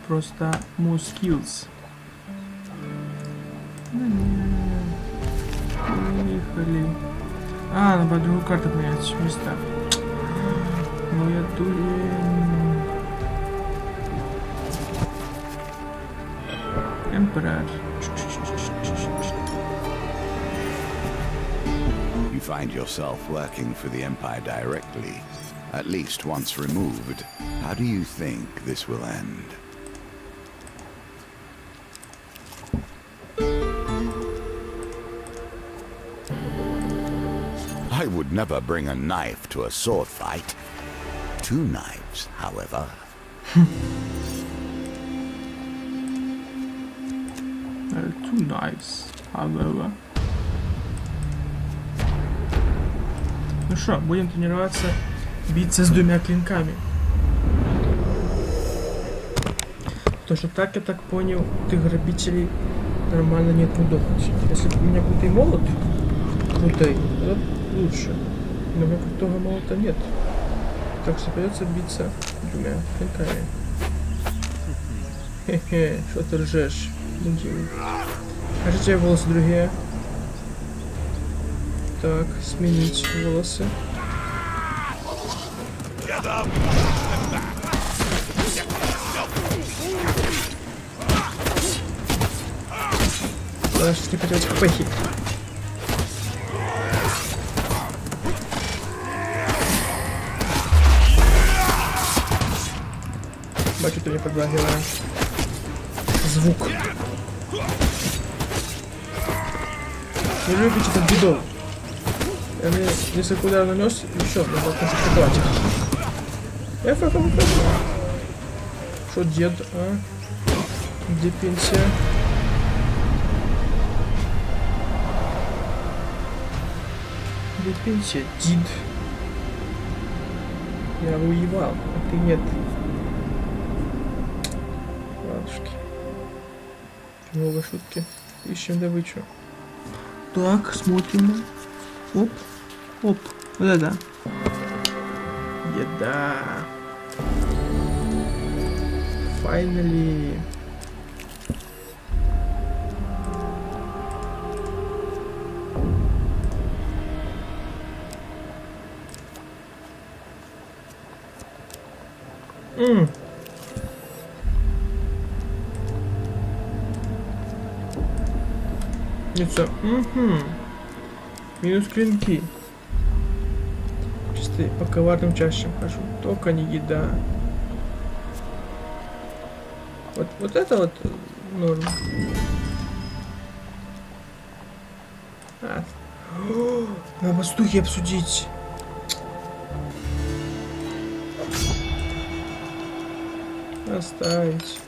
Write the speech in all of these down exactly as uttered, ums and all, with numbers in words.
просто more skills. Поехали. А, надо другую карту поменять места. Ну я дурень. Emperor. You find yourself working for the Empire directly, at least once removed. How do you think this will end? I would never bring a knife to a sword fight. Two knives, however. Uh, two knives, however. Ну что, будем тренироваться биться с двумя клинками. Потому что так, я так понял, ты грабителей нормально не отмудохать. Если бы у меня крутый молот, крутый, то лучше. Но у меня крутого молота нет. Так что придется биться двумя клинками. Хе-хе, что ты ржешь? Кажется, у тебя волосы другие. Так, сменить волосы. Да, сейчас не хотелось хпхи. Бачу, ты не подлагиваешь. Звук. Не любите этот бедол. Я мне несколько ударов нанес, и все, надо кончить платье. Эф, эф, эф, эф. Что дед, а? Где пенсия? Где пенсия, дед? Я воевал, а ты нет. Ладушки. Много шутки. Ищем добычу. Так, смотрим. Оп, оп, вот это. Еда. Finally. Ммм. Лицо. Угу. Минус клинки. Чисто по коварным чащам хожу. Только не еда. Вот, вот это вот норм. А. О, на воздухе обсудить. Оставить.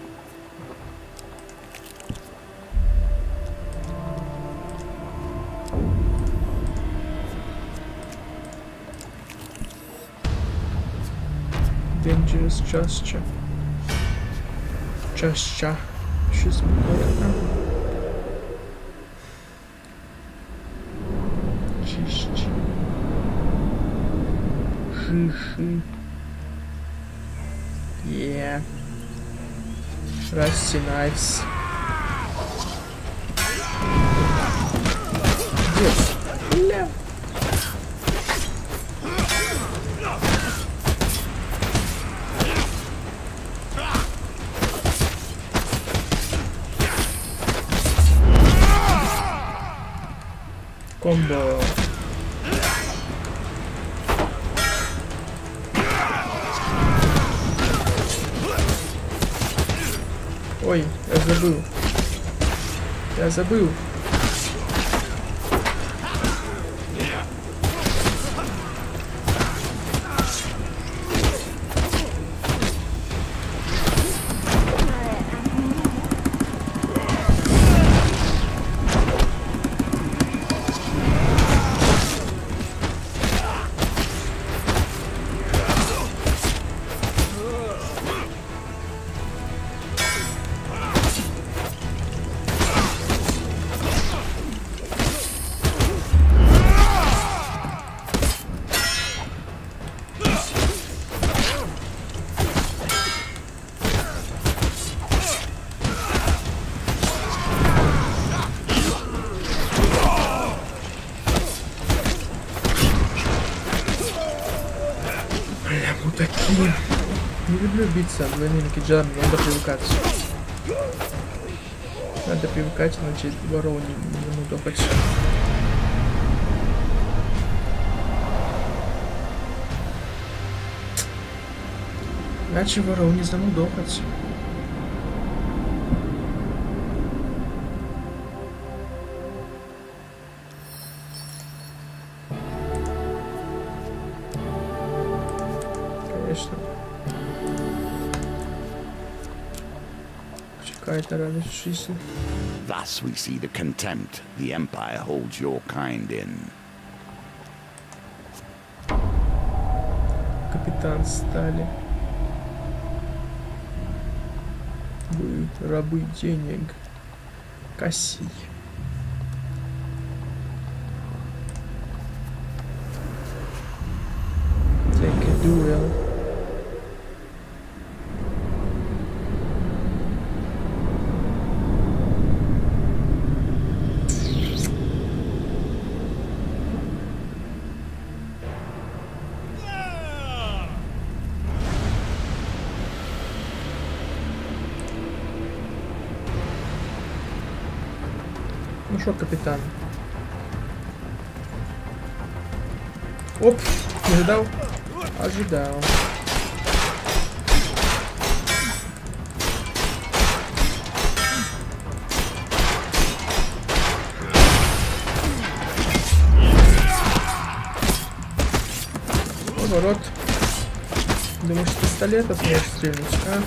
Dangerous gesture. Gesture. Щось прикольно. Чищ. Шиши. Yeah. Rusty knives. Где? Ля. Комбо. Ой, я забыл. Я забыл. люблю биться об двойными джарами, надо привыкать. Надо привыкать, иначе воров не, не замудохать. Иначе воров не замудохать. Конечно. Какая-то радость в жизни. Thus we see the contempt the Empire holds your kind in. Капитан Стали. Вы рабы денег. Кассий. Take a duel. Ну что, капитан? Оп, не ожидал? Ожидал. Поворот. Думаешь, с пистолета сможешь стрельнуть, а?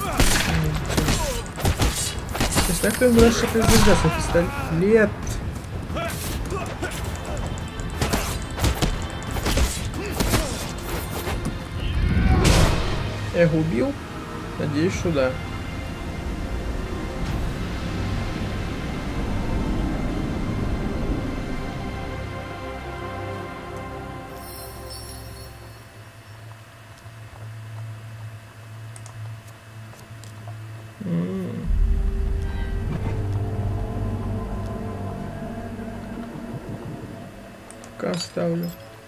Представь, кто ему раньше предупреждался пистолет. Я их убил? Надеюсь, что да. М-м. Пока оставлю.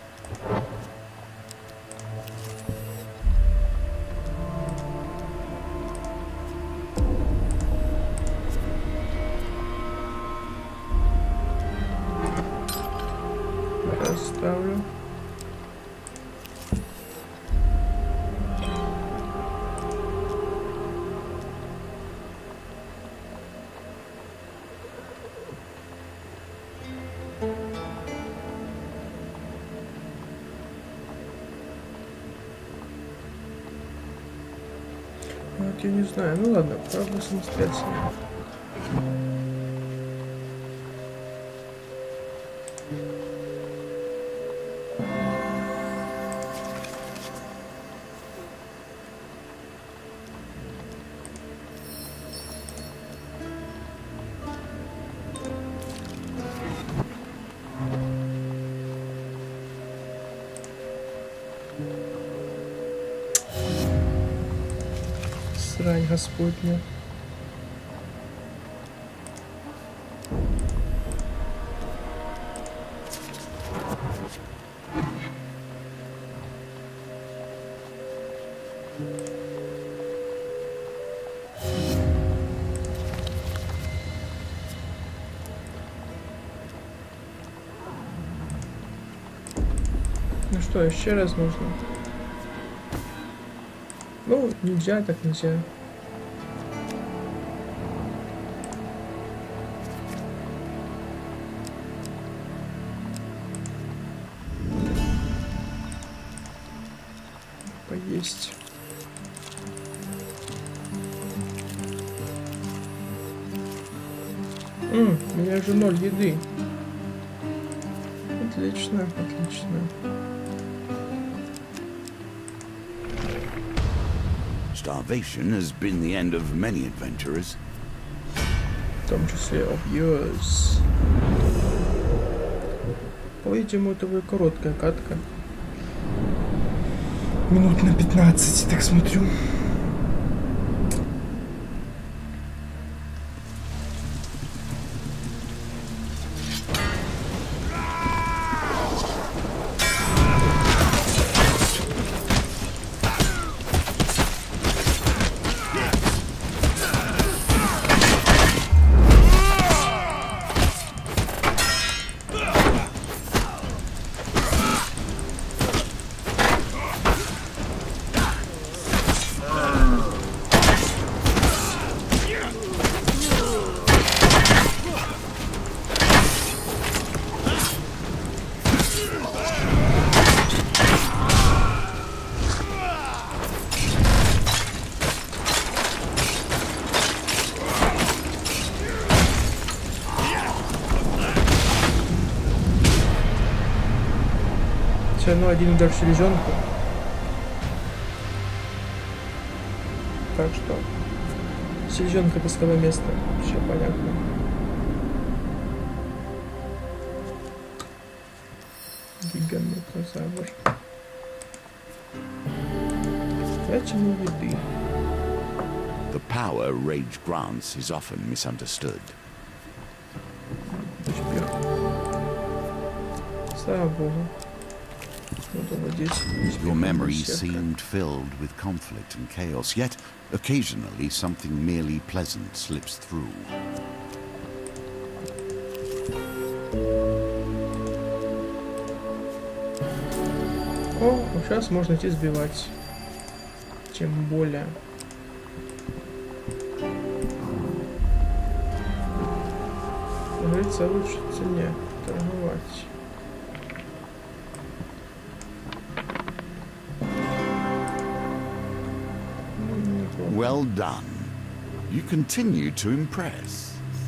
Ставлю. Вот я не знаю. Ну ладно, правда самостоятельно. Срань Господня. Ну что, еще раз нужно? Ну, нельзя, так нельзя. Поесть. М, у меня же ноль еды. Отлично, отлично. Starvation has been the end of many adventurers. В том числе of yours. По-видимому, это будет короткая катка. Минут на пятнадцать, так смотрю. Все равно один удар в селезенку. Так что селезенка это слабое место. Все понятно. Гиганотозавр. Пять ему еды. The power Rage grants is often misunderstood. Успех. Слава богу. Your memories seemed filled with conflict and chaos, yet occasionally something merely pleasant slips through. О, сейчас можно идти сбивать. Тем более. Говорится, лучше цене торговать. Well done. You continue to impress.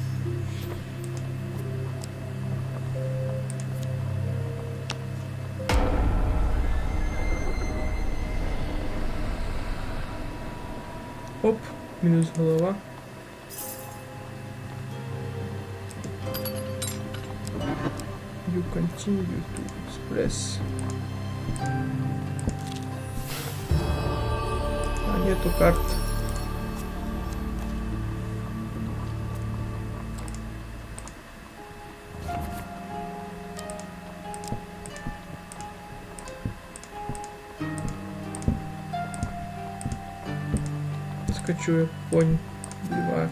Оп, минус голова. You continue to express. А нету карт. Скачу я конь, бивак.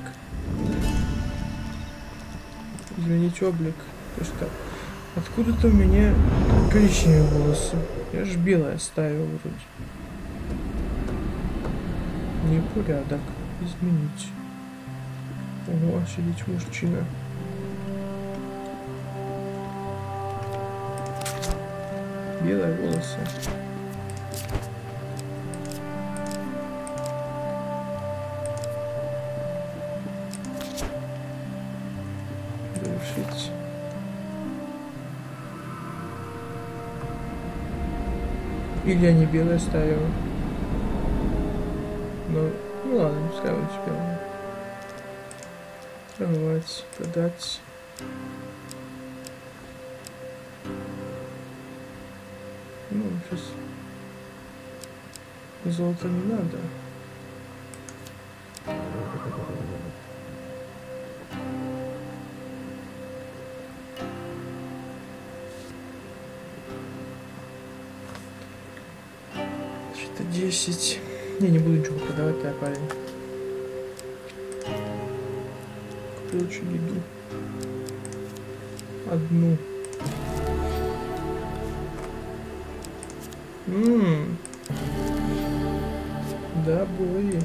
Изменить облик. То что откуда-то у меня коричневые волосы. Я ж белая ставила вроде. Непорядок. Изменить. Ого, сидеть мужчина. Белые волосы. Завершить. Или я не белая ставила. Ну, ну ладно, пускай он белая. Торговать, продать. Ну, сейчас золото не надо. Что-то десять. Не, не буду ничего продавать, да, парень. Куплю лучше еду. Одну. Ммм. Да, бои.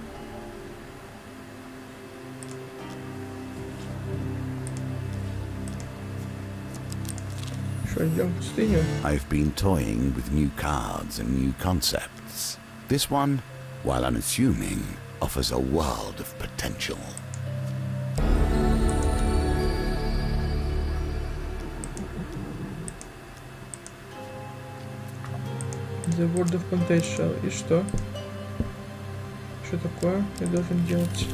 Что, идем в пустыню? I've been toying with new cards and new concepts. This one, while unassuming, offers a world of potential. The World of Potential. И что? Что такое я должен делать?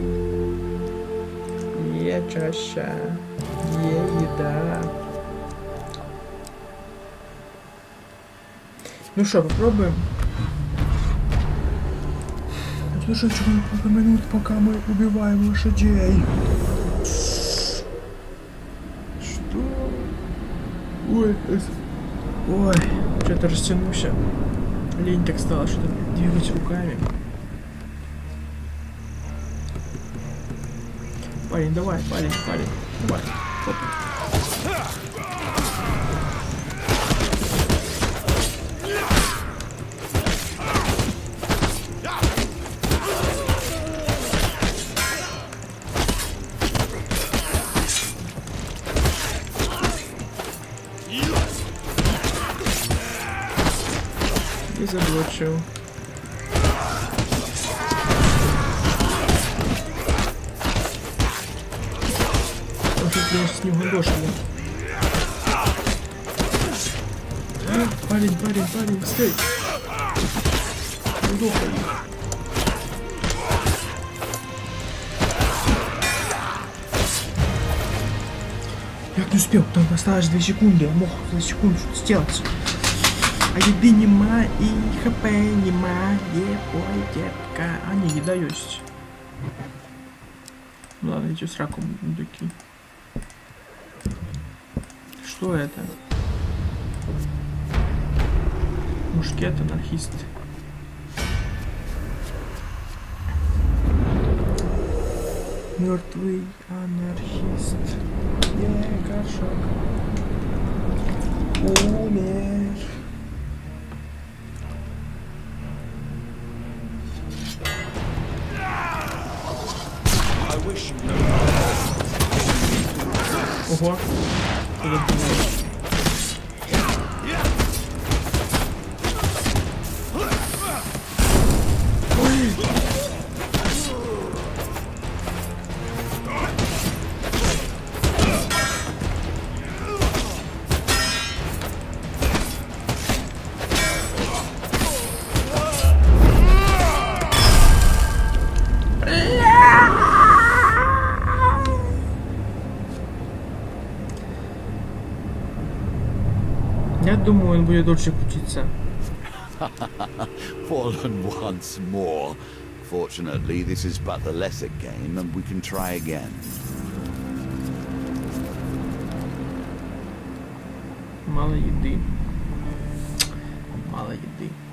Е, чаша. Е, еда. Ну что, попробуем? Слушай, что пару минут, пока мы убиваем лошадей. Что? Ой, ой, что-то растянулся. Лень так стала, что-то двигать руками. Парень, давай, парень, парень, давай. Оп. И заблочил. Он тут, конечно, с ним гандошили. Парень, парень, парень, стой! Удохай. Я не успел, там осталось две секунды, я мог за секунду что-то сделать. А еды нема и хп нема, ой, детка. А, не, еда есть. Ну ладно, эти сраку мудаки. Что это? Мушкет, анархист. Мертвый анархист. Не, горшок. Умер. Ого. Я думаю, он будет дольше крутиться. Fallen once more. Fortunately, this is but the lesser game, and we can try again. Мало еды. Мало еды.